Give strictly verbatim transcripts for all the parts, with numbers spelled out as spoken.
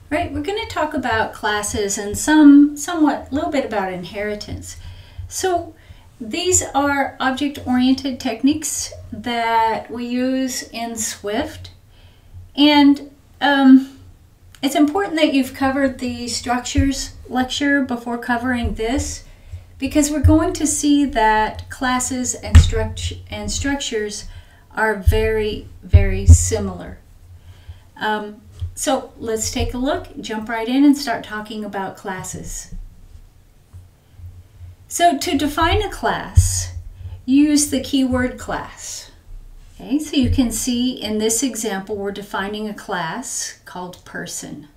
Right, we're going to talk about classes and some somewhat little bit about inheritance. So these are object-oriented techniques that we use in Swift, and um, it's important that you've covered the structures lecture before covering this, because we're going to see that classes and, struct and structures are very, very similar. Um, So let's take a look, jump right in and start talking about classes. So to define a class, use the keyword class. Okay, so you can see in this example we're defining a class called person.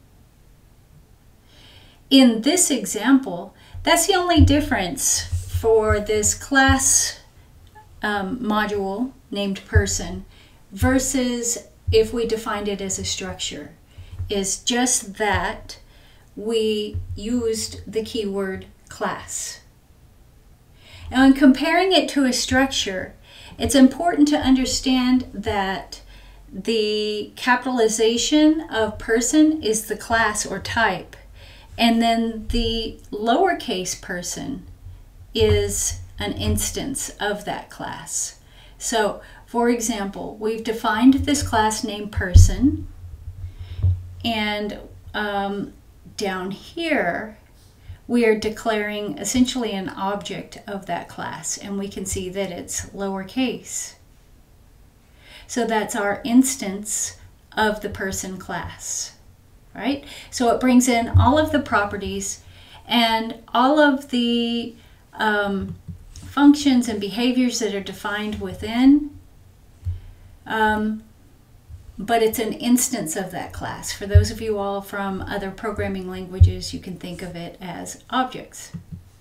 In this example, that's the only difference for this class um, module named person versus if we defined it as a structure, is just that we used the keyword class. Now, in comparing it to a structure, it's important to understand that the capitalization of person is the class or type, and then the lowercase person is an instance of that class. So, for example, we've defined this class named person, and um, down here we are declaring essentially an object of that class, and we can see that it's lowercase. So that's our instance of the person class, right? So it brings in all of the properties and all of the um, functions and behaviors that are defined within. Um, but it's an instance of that class. For those of you all from other programming languages, you can think of it as objects.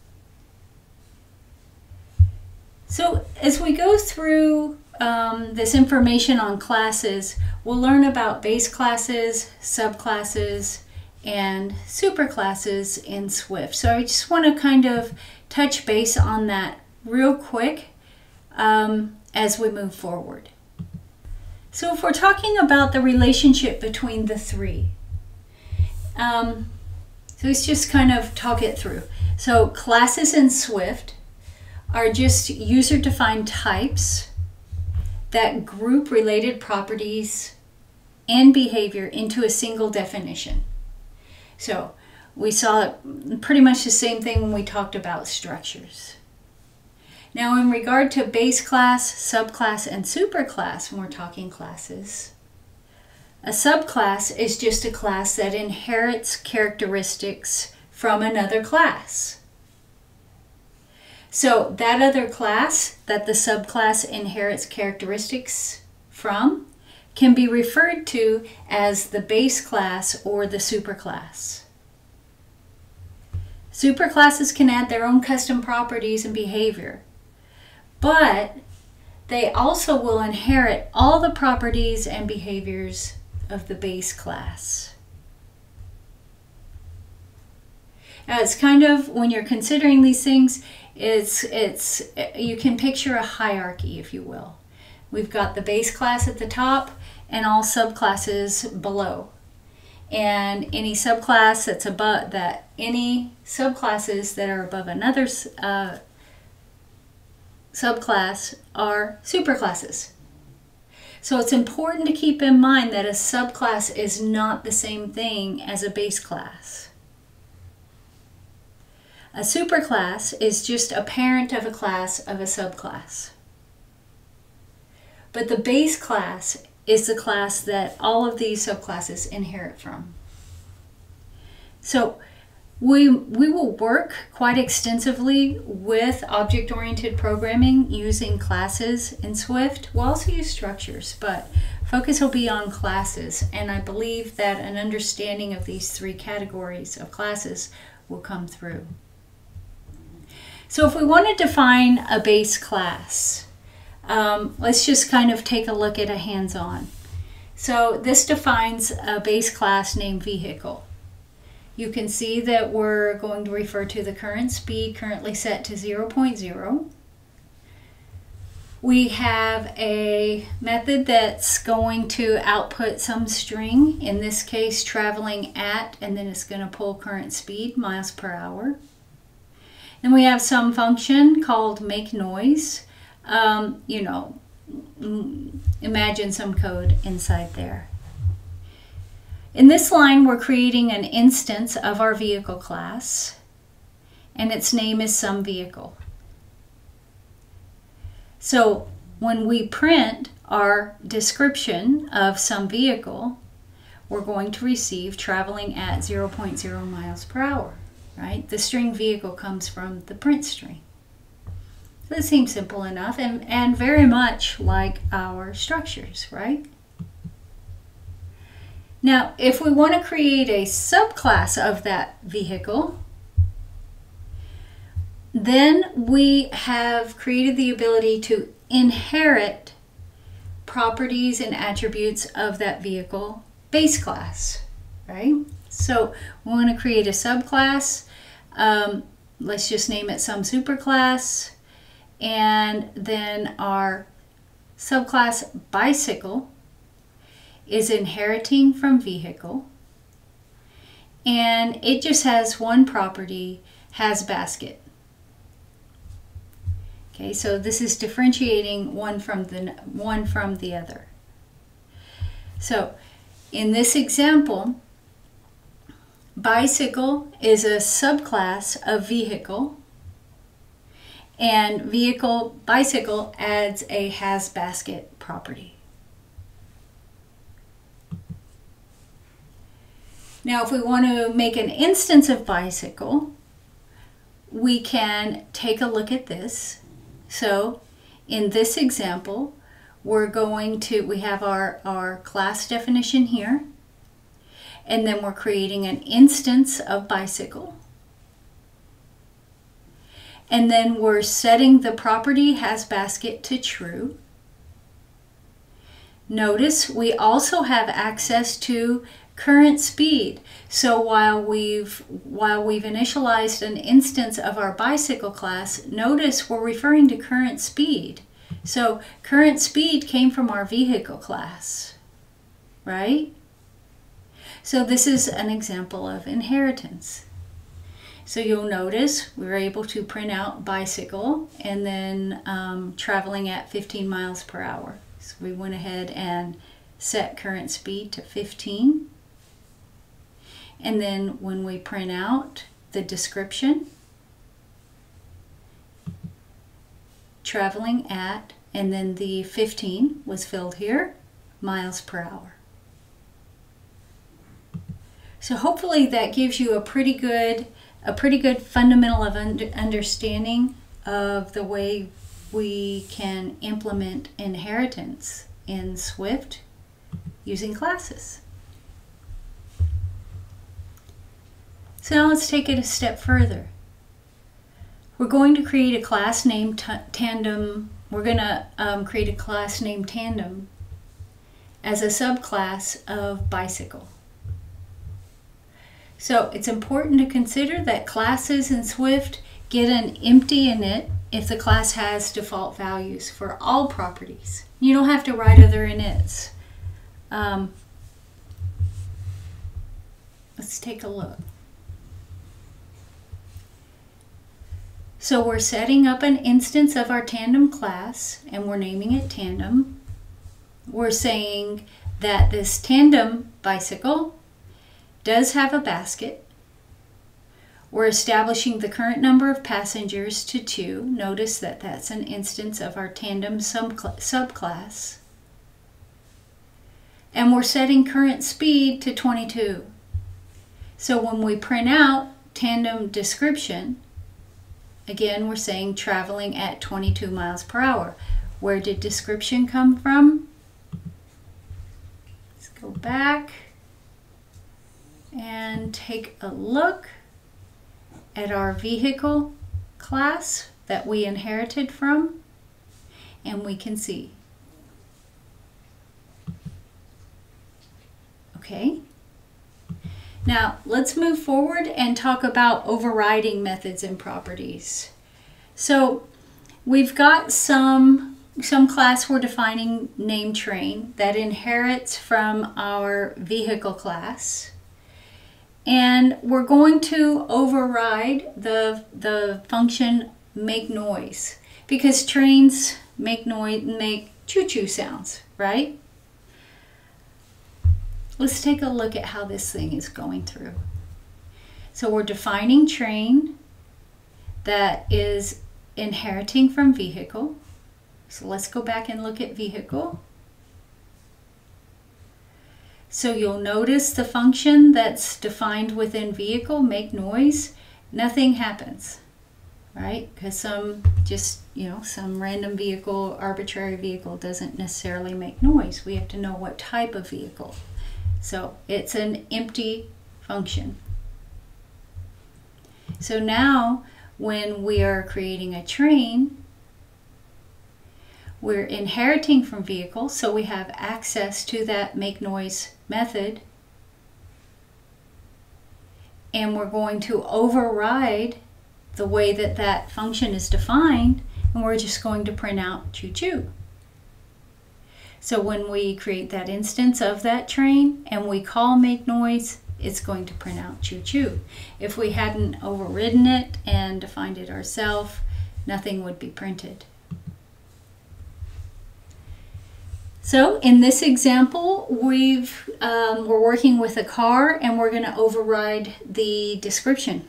So as we go through um, this information on classes, we'll learn about base classes, subclasses, and superclasses in Swift. So I just want to kind of touch base on that real quick um, as we move forward. So if we're talking about the relationship between the three, um, so let's just kind of talk it through. So classes in Swift are just user-defined types that group related properties and behavior into a single definition. So we saw pretty much the same thing when we talked about structures. Now, in regard to base class, subclass, and superclass, when we're talking classes, a subclass is just a class that inherits characteristics from another class. So that other class that the subclass inherits characteristics from can be referred to as the base class or the superclass. Superclasses can add their own custom properties and behavior, but they also will inherit all the properties and behaviors of the base class. Now, it's kind of, when you're considering these things, it's, it's, you can picture a hierarchy, if you will. We've got the base class at the top and all subclasses below. And any subclass that's above that, any subclasses that are above another uh, subclass are superclasses. So it's important to keep in mind that a subclass is not the same thing as a base class. A superclass is just a parent of a class of a subclass. But the base class is the class that all of these subclasses inherit from. So We, we will work quite extensively with object-oriented programming using classes in Swift. We'll also use structures, but focus will be on classes, and I believe that an understanding of these three categories of classes will come through. So if we want to define a base class, um, let's just kind of take a look at a hands-on. So this defines a base class named vehicle. You can see that we're going to refer to the current speed currently set to zero point zero. We have a method that's going to output some string, in this case traveling at, and then it's going to pull current speed, miles per hour. Then we have some function called make noise. Um, you know, imagine some code inside there. In this line, we're creating an instance of our vehicle class, and its name is SomeVehicle. So when we print our description of SomeVehicle, we're going to receive traveling at zero point zero miles per hour, right? The string vehicle comes from the print string. So this seems simple enough and, and very much like our structures, right? Now, if we want to create a subclass of that vehicle, then we have created the ability to inherit properties and attributes of that vehicle base class, right? So we want to create a subclass. Um, let's just name it some superclass. And then our subclass bicycle is inheriting from vehicle. And it just has one property, has basket. Okay, so this is differentiating one from the one from the other. So in this example, bicycle is a subclass of vehicle, and vehicle bicycle adds a has basket property. Now, if we want to make an instance of bicycle, we can take a look at this. So in this example, we're going to, we have our, our class definition here, and then we're creating an instance of bicycle. And then we're setting the property has basket to true. Notice we also have access to current speed. So while we've while we've initialized an instance of our bicycle class, notice we're referring to current speed. So current speed came from our vehicle class, right? So this is an example of inheritance. So you'll notice we were able to print out bicycle and then um, traveling at fifteen miles per hour. So we went ahead and set current speed to fifteen. And then when we print out the description, traveling at, and then the fifteen was filled here, miles per hour. So hopefully that gives you a pretty good, a pretty good fundamental of under, understanding of the way we can implement inheritance in Swift using classes. So now let's take it a step further. We're going to create a class named Tandem. We're going to um, create a class named Tandem as a subclass of bicycle. So it's important to consider that classes in Swift get an empty init if the class has default values for all properties. You don't have to write other inits. Um, let's take a look. So we're setting up an instance of our Tandem class, and we're naming it Tandem. We're saying that this Tandem bicycle does have a basket. We're establishing the current number of passengers to two. Notice that that's an instance of our Tandem subclass. And we're setting current speed to twenty-two. So when we print out Tandem description, again, we're saying traveling at twenty-two miles per hour. Where did description come from? Let's go back and take a look at our vehicle class that we inherited from, and we can see. Okay. Now, let's move forward and talk about overriding methods and properties. So, we've got some some class we're defining named train that inherits from our vehicle class. And we're going to override the, the function make noise, because trains make noise, make choo-choo sounds, right? Let's take a look at how this thing is going through. So we're defining train that is inheriting from vehicle. So let's go back and look at vehicle. So you'll notice the function that's defined within vehicle, make noise, nothing happens, right? Because some just, you know, some random vehicle, arbitrary vehicle doesn't necessarily make noise. We have to know what type of vehicle. So it's an empty function. So now when we are creating a train, we're inheriting from vehicle, so we have access to that make noise method, and we're going to override the way that that function is defined, and we're just going to print out choo-choo. So when we create that instance of that train and we call make noise, it's going to print out choo-choo. If we hadn't overridden it and defined it ourselves, nothing would be printed. So in this example, we've, um, we're working with a car and we're going to override the description.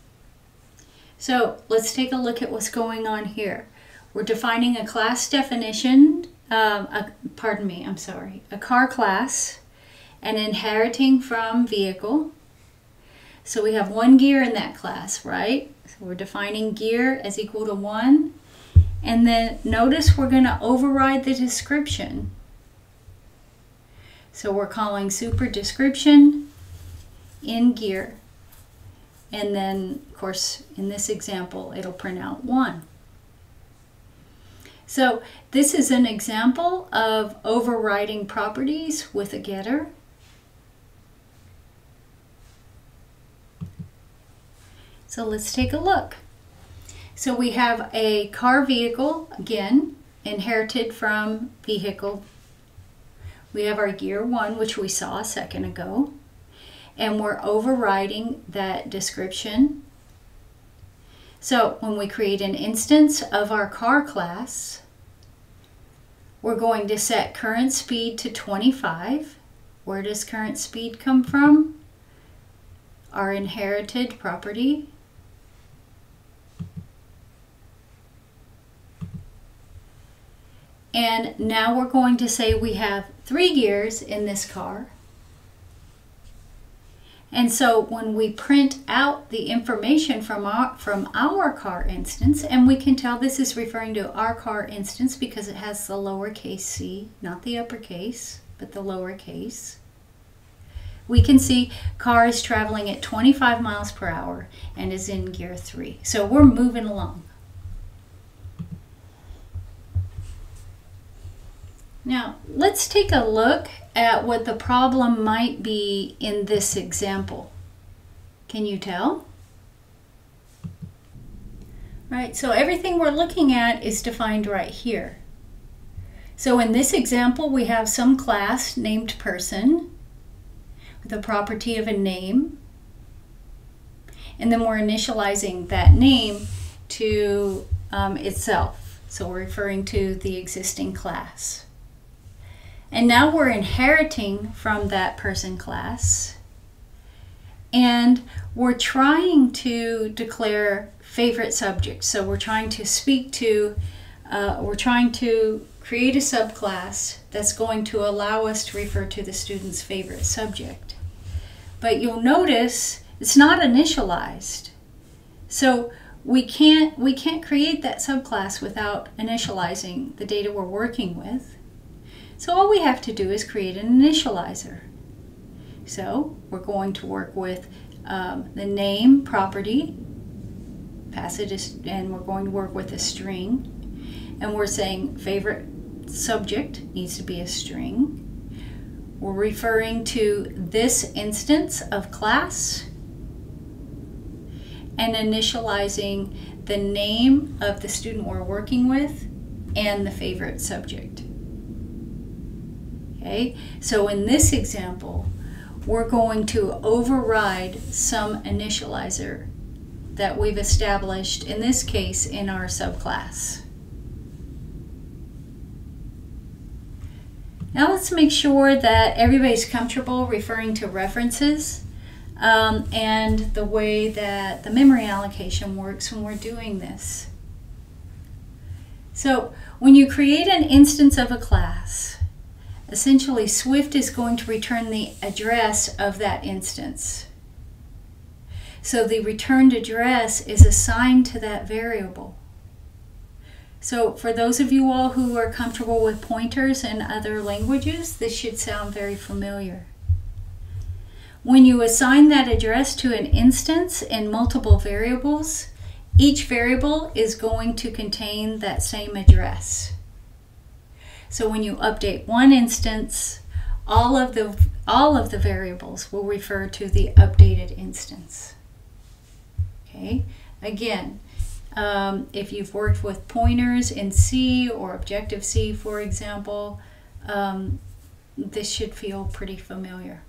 So let's take a look at what's going on here. We're defining a class definition, um, a, pardon me, I'm sorry, a car class, and inheriting from vehicle. So we have one gear in that class, right? So we're defining gear as equal to one. And then notice we're going to override the description. So we're calling super description in gear. And then, of course, in this example, it'll print out one. So this is an example of overriding properties with a getter. So let's take a look. So we have a car vehicle, again, inherited from vehicle. We have our gear one, which we saw a second ago, and we're overriding that description. So when we create an instance of our car class, we're going to set current speed to twenty-five. Where does current speed come from? Our inherited property. And now we're going to say we have three gears in this car. And so when we print out the information from our, from our car instance, and we can tell this is referring to our car instance because it has the lowercase c, not the uppercase, but the lowercase. We can see car is traveling at twenty-five miles per hour and is in gear three. So we're moving along. Now, let's take a look at what the problem might be in this example. Can you tell? Right, so everything we're looking at is defined right here. So in this example, we have some class named person with a property of a name. And then we're initializing that name to um, itself. So we're referring to the existing class. And now we're inheriting from that person class, and we're trying to declare favorite subject. So we're trying to speak to, uh, we're trying to create a subclass that's going to allow us to refer to the student's favorite subject. But you'll notice it's not initialized. So we can't, we can't create that subclass without initializing the data we're working with. So all we have to do is create an initializer. So we're going to work with um, the name property, pass it as, and we're going to work with a string. And we're saying favorite subject needs to be a string. We're referring to this instance of class and initializing the name of the student we're working with and the favorite subject. Okay, so in this example, we're going to override some initializer that we've established, in this case, in our subclass. Now let's make sure that everybody's comfortable referring to references um, and the way that the memory allocation works when we're doing this. So when you create an instance of a class, essentially Swift is going to return the address of that instance. So the returned address is assigned to that variable. So for those of you all who are comfortable with pointers in other languages, this should sound very familiar. When you assign that address to an instance in multiple variables, each variable is going to contain that same address. So when you update one instance, all of the, all of the variables will refer to the updated instance. Okay, again, Um, if you've worked with pointers in C or Objective-C, for example, um, this should feel pretty familiar.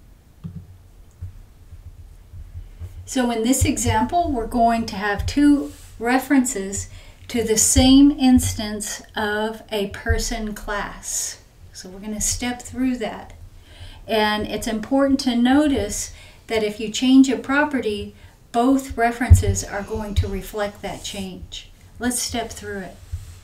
So in this example, we're going to have two references to the same instance of a person class. So we're going to step through that. And it's important to notice that if you change a property, both references are going to reflect that change. Let's step through it.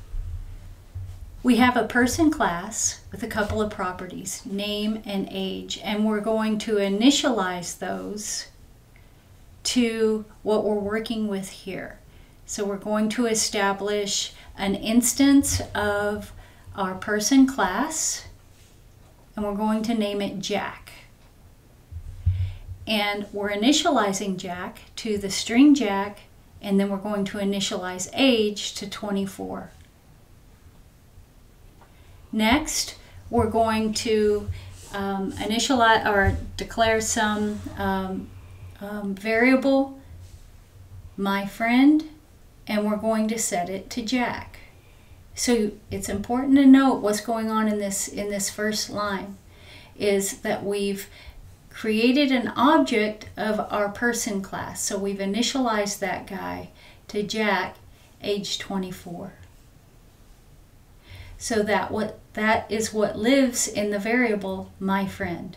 We have a person class with a couple of properties, name and age, and we're going to initialize those to what we're working with here. So we're going to establish an instance of our person class, and we're going to name it Jack. And we're initializing Jack to the string Jack, and then we're going to initialize age to twenty-four. Next, we're going to um, initialize or declare some um, um, variable, my friend, and we're going to set it to Jack. So it's important to note what's going on in this in this first line is that we've created an object of our person class. So we've initialized that guy to Jack, age twenty-four. So that what that is what lives in the variable my friend.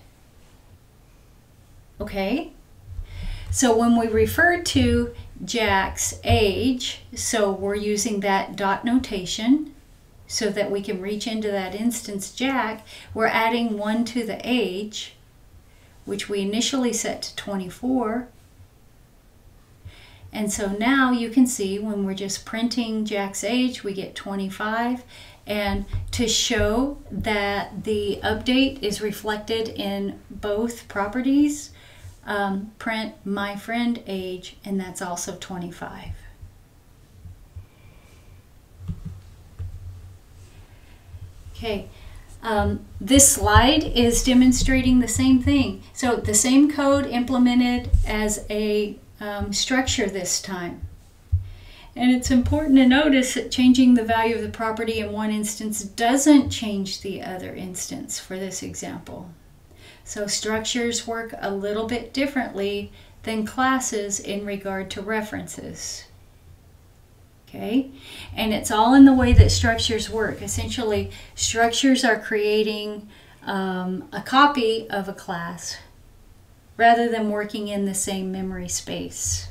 Okay? So when we refer to Jack's age, so we're using that dot notation so that we can reach into that instance Jack, we're adding one to the age, which we initially set to twenty-four. And so now you can see when we're just printing Jack's age, we get twenty-five. And to show that the update is reflected in both properties, um, print my friend age, and that's also twenty-five. Okay. Um, this slide is demonstrating the same thing. So the same code implemented as a um, structure this time. And it's important to notice that changing the value of the property in one instance doesn't change the other instance for this example. So structures work a little bit differently than classes in regard to references. Okay, and it's all in the way that structures work. Essentially, structures are creating um, a copy of a class rather than working in the same memory space.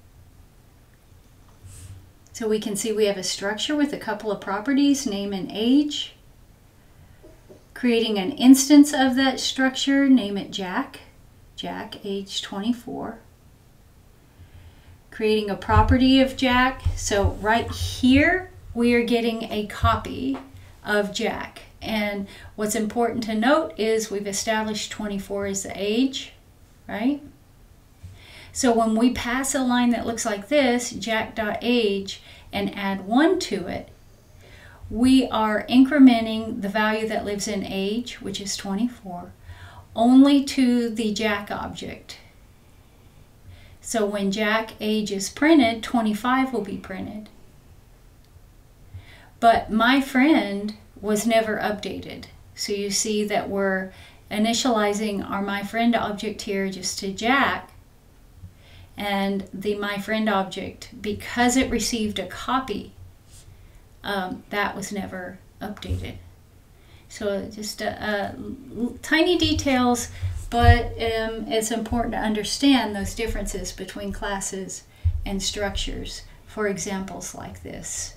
So we can see we have a structure with a couple of properties, name and age. Creating an instance of that structure, name it Jack. Jack, age twenty-four. Creating a property of Jack. So right here, we are getting a copy of Jack. And what's important to note is we've established twenty-four as the age, right? So when we pass a line that looks like this, Jack.age, and add one to it, we are incrementing the value that lives in age, which is twenty-four, only to the Jack object. So when Jack age is printed, twenty-five will be printed. but my friend was never updated. So you see that we're initializing our my friend object here just to Jack, and the my friend object, because it received a copy, um, that was never updated. So just uh, uh, tiny details, but um, it's important to understand those differences between classes and structures for examples like this.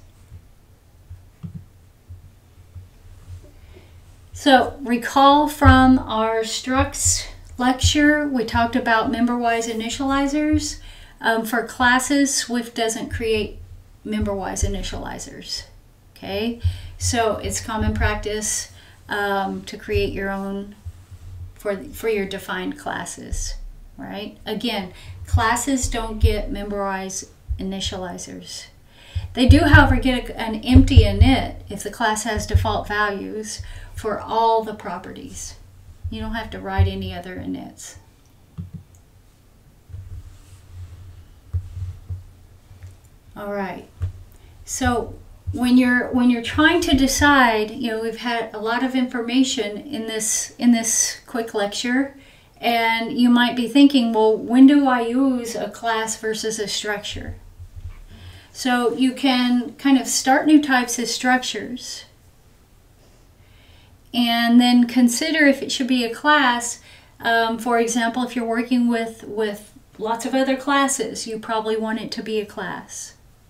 So recall from our structs lecture, we talked about member-wise initializers. Um, for classes, Swift doesn't create member-wise initializers. Okay, so it's common practice um, to create your own for, for your defined classes, right? Again, classes don't get member-wise initializers. They do, however, get a, an empty init if the class has default values for all the properties. You don't have to write any other inits. All right. So when you're when you're trying to decide, you know, we've had a lot of information in this in this quick lecture, and you might be thinking, well, when do I use a class versus a structure? So you can kind of start new types as structures, and then consider if it should be a class. Um, for example, if you're working with, with lots of other classes, you probably want it to be a class.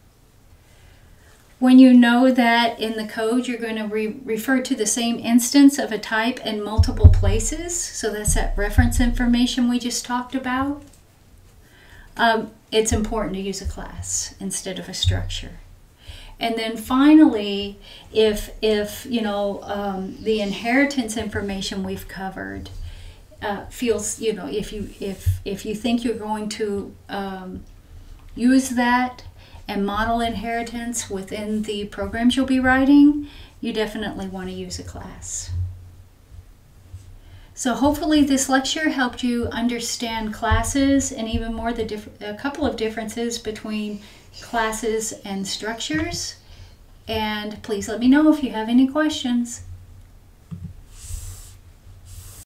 When you know that in the code you're going to re refer to the same instance of a type in multiple places, so that's that reference information we just talked about, um, it's important to use a class instead of a structure. And then finally, if, if you know, um, the inheritance information we've covered uh, feels, you know, if you, if, if you think you're going to um, use that and model inheritance within the programs you'll be writing, you definitely want to use a class. So hopefully this lecture helped you understand classes and even more the diff a couple of differences between classes and structures. And please let me know if you have any questions.